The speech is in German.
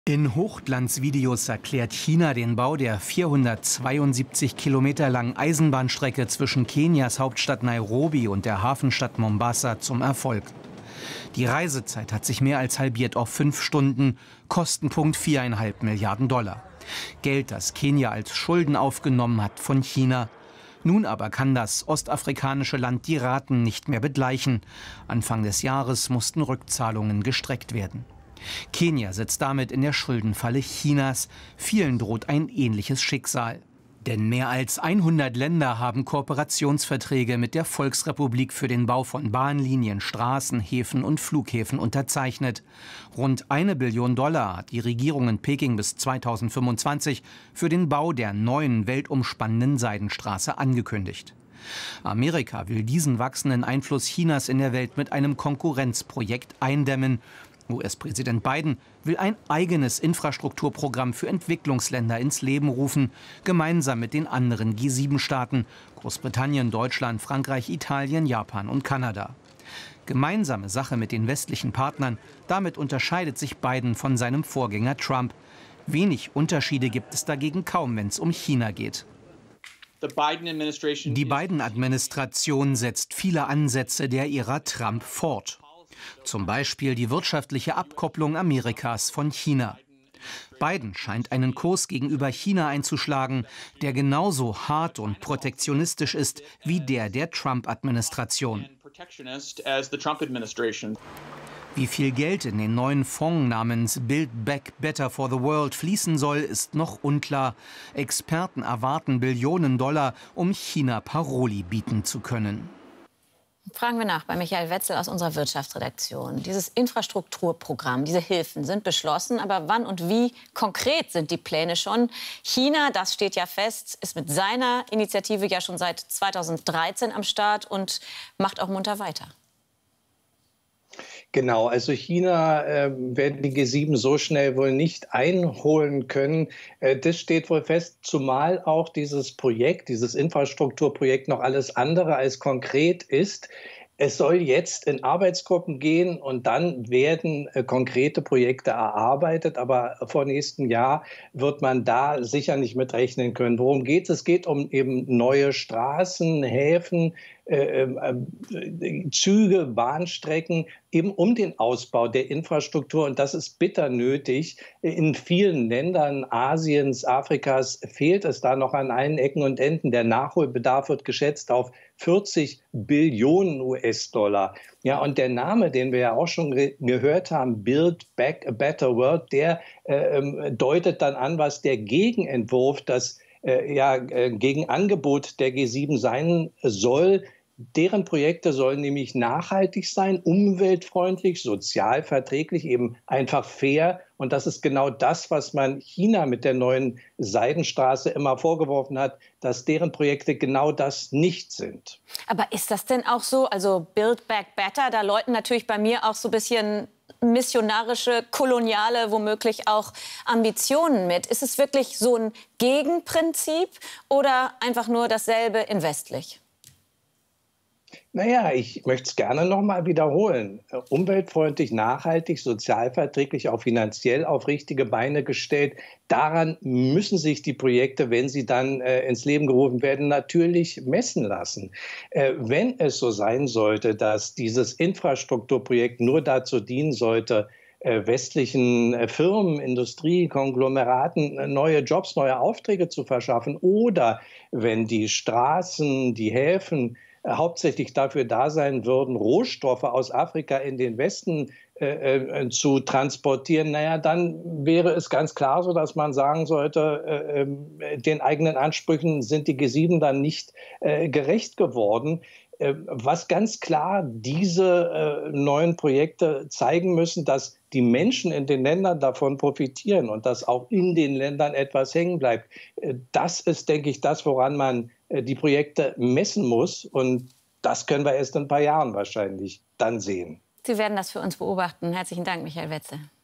In Hochglanzvideos erklärt China den Bau der 472 Kilometer langen Eisenbahnstrecke zwischen Kenias Hauptstadt Nairobi und der Hafenstadt Mombasa zum Erfolg. Die Reisezeit hat sich mehr als halbiert auf 5 Stunden, Kostenpunkt 4,5 Milliarden Dollar. Geld, das Kenia als Schulden aufgenommen hat von China. Nun aber kann das ostafrikanische Land die Raten nicht mehr begleichen. Anfang des Jahres mussten Rückzahlungen gestreckt werden. Kenia sitzt damit in der Schuldenfalle Chinas. Vielen droht ein ähnliches Schicksal. Denn mehr als 100 Länder haben Kooperationsverträge mit der Volksrepublik für den Bau von Bahnlinien, Straßen, Häfen und Flughäfen unterzeichnet. Rund 1 Billion Dollar hat die Regierung in Peking bis 2025 für den Bau der neuen weltumspannenden Seidenstraße angekündigt. Amerika will diesen wachsenden Einfluss Chinas in der Welt mit einem Konkurrenzprojekt eindämmen. US-Präsident Biden will ein eigenes Infrastrukturprogramm für Entwicklungsländer ins Leben rufen, gemeinsam mit den anderen G7-Staaten, Großbritannien, Deutschland, Frankreich, Italien, Japan und Kanada. Gemeinsame Sache mit den westlichen Partnern, damit unterscheidet sich Biden von seinem Vorgänger Trump. Wenig Unterschiede gibt es dagegen kaum, wenn es um China geht. Die Biden-Administration setzt viele Ansätze der Ära Trump fort. Zum Beispiel die wirtschaftliche Abkopplung Amerikas von China. Biden scheint einen Kurs gegenüber China einzuschlagen, der genauso hart und protektionistisch ist wie der Trump-Administration. Wie viel Geld in den neuen Fonds namens Build Back Better for the World fließen soll, ist noch unklar. Experten erwarten Billionen Dollar, um China Paroli bieten zu können. Fragen wir nach bei Michael Wetzel aus unserer Wirtschaftsredaktion. Dieses Infrastrukturprogramm, diese Hilfen sind beschlossen, aber wann und wie konkret sind die Pläne schon? China, das steht ja fest, ist mit seiner Initiative ja schon seit 2013 am Start und macht auch munter weiter. Genau, also China werden die G7 so schnell wohl nicht einholen können. Das steht wohl fest, zumal auch dieses Projekt, dieses Infrastrukturprojekt noch alles andere als konkret ist. Es soll jetzt in Arbeitsgruppen gehen und dann werden konkrete Projekte erarbeitet. Aber vor nächstem Jahr wird man da sicher nicht mit rechnen können. Worum geht es? Es geht um eben neue Straßen, Häfen, Züge, Bahnstrecken, eben um den Ausbau der Infrastruktur. Und das ist bitter nötig. In vielen Ländern Asiens, Afrikas fehlt es da noch an allen Ecken und Enden. Der Nachholbedarf wird geschätzt auf 40 Billionen US-Dollar. Ja, und der Name, den wir ja auch schon gehört haben, Build Back a Better World, der deutet dann an, was der Gegenentwurf, das Gegenangebot der G7 sein soll. Deren Projekte sollen nämlich nachhaltig sein, umweltfreundlich, sozial verträglich, eben einfach fair. Und das ist genau das, was man China mit der neuen Seidenstraße immer vorgeworfen hat, dass deren Projekte genau das nicht sind. Aber ist das denn auch so? Also Build Back Better, da läuten natürlich bei mir auch so ein bisschen missionarische, koloniale, womöglich auch Ambitionen mit. Ist es wirklich so ein Gegenprinzip oder einfach nur dasselbe in westlich? Naja, ich möchte es gerne noch mal wiederholen. Umweltfreundlich, nachhaltig, sozialverträglich, auch finanziell auf richtige Beine gestellt. Daran müssen sich die Projekte, wenn sie dann ins Leben gerufen werden, natürlich messen lassen. Wenn es so sein sollte, dass dieses Infrastrukturprojekt nur dazu dienen sollte, westlichen Firmen, Industrie, Konglomeraten neue Jobs, neue Aufträge zu verschaffen, oder wenn die Straßen, die Häfen hauptsächlich dafür da sein würden, Rohstoffe aus Afrika in den Westen zu transportieren, naja, dann wäre es ganz klar so, dass man sagen sollte, den eigenen Ansprüchen sind die G7 dann nicht gerecht geworden. Was ganz klar diese neuen Projekte zeigen müssen, dass die Menschen in den Ländern davon profitieren und dass auch in den Ländern etwas hängen bleibt. Das ist, denke ich, das, woran man die Projekte messen muss. Und das können wir erst in ein paar Jahren wahrscheinlich dann sehen. Sie werden das für uns beobachten. Herzlichen Dank, Michael Wetzel.